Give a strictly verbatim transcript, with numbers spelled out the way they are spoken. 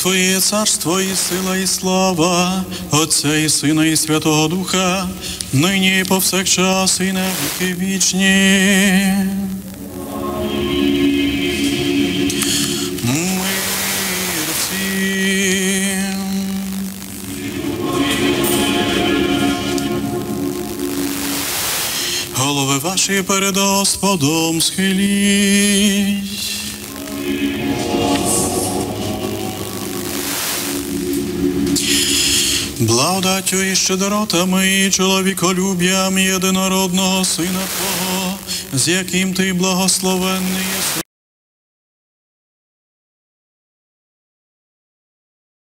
Твоє є царство, і сила, і слава, Отця і Сина, і Святого Духа, нині і повсякчас, і на віки вічні. Мир всім. Голови ваші перед Господом схиліть. Благодаттю і щедротами і чоловіколюб'ям єдинородного Сина Твого, з яким Ти благословенний єси